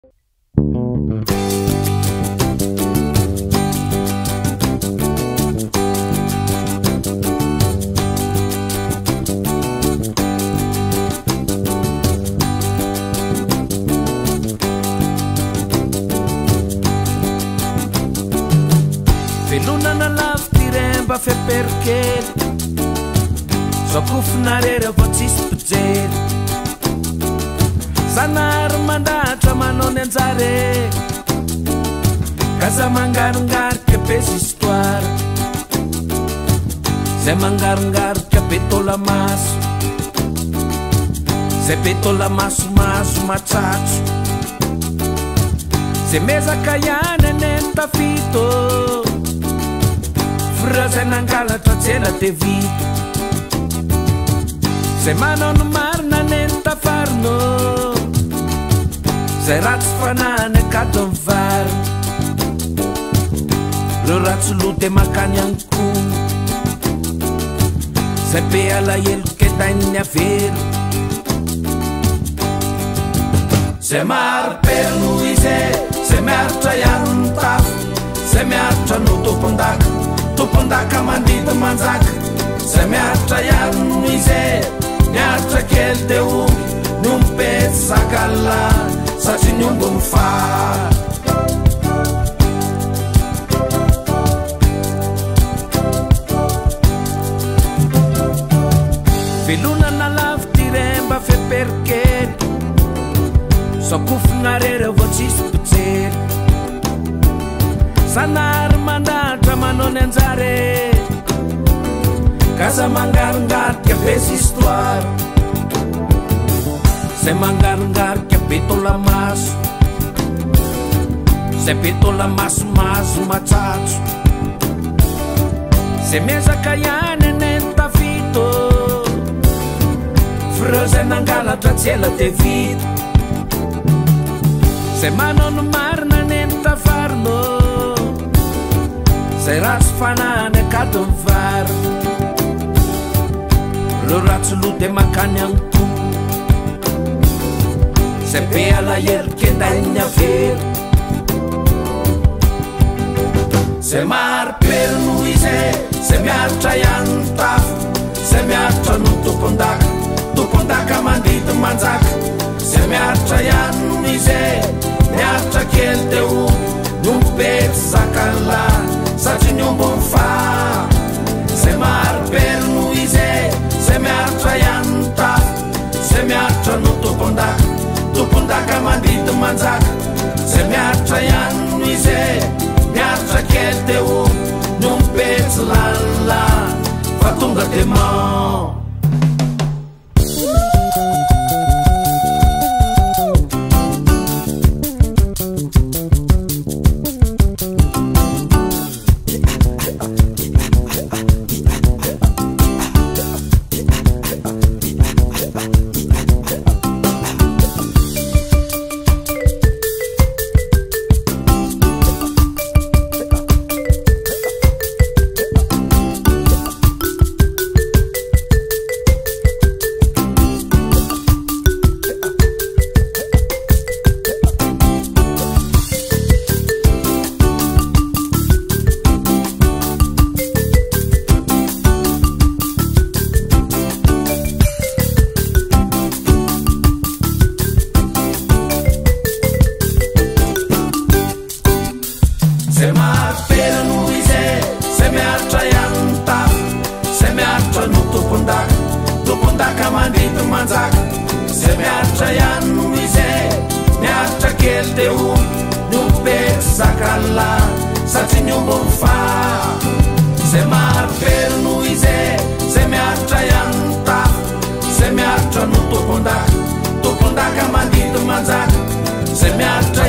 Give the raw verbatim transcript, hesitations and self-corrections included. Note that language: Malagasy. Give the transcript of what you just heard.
Velonana lavo tiremba feperkely Sokofinarera vao tsisy pijery Sanary mandahatra manao ny anjare Gaza mangarongarika be sy histoire Zay mangarongarika be tolamaso Zay be tolamasomaso matsatso Zay mezaka ihany eneny tafito Fura zay nangalatra tsela de vita Zay manao ny marina neny tafarino Zay ratsy fanany akato ny vary Reo ratsy lo de makany anko Zay be alahelo kedainy avelo Zay maro-perino izy Zay miaritra ihany ny tafo Zay miaritra no tompon-daka Tompon-daka mandidy manjaka Zay miaritra ihany no izy Miaritra kely de omby Niompety zakala Satria niombo mifara Velonana lavo tiremba feperkely Sokofinarera vao tsisy pijery Sanary mandahatra manao ny anjare Gaza mangarongarika be sy histoire Zay mangarongarika be tolamaso Zay be tolamasomaso matsatso Zay mezaka ihany eneny tafito Freo zay nangalatra tsela de vita Zay manao ny marina neny tafarino Zay ratsy fanany akato ny vary Reo ratsy lo de makany anko Zay be alahelo kedainy avelo Zay maro-perino izy Zay miaritra ihany ny tafo Zay miaritra no tompon-daka Tompon-daka mandidy manjaka Zay miaritra ihany izy Miaritra kely de omby Niompety zakala Satria niombo mifara Zay maro-perino izy Zay miaritra ihany ny tafo Zay miaritra no tompon-daka Tompon-daka mandidy manjaka Zay miaritra ihany izy Miaritra kely de omby Niompety lala Fa tonga de mão Zay maro-perino izy Zay miaritra ihany ny tafo Zay miaritra no tompon-daka Tompon-daka mandidy manjaka Zay miaritra ihany izy Miaritra kely de omby Niompety zakala Satria niombo mifara Zay maro-perino izy Zay miaritra ihany ny tafo Zay miaritra no tompon-daka Tompon-daka mandidy manjaka Zay miaritra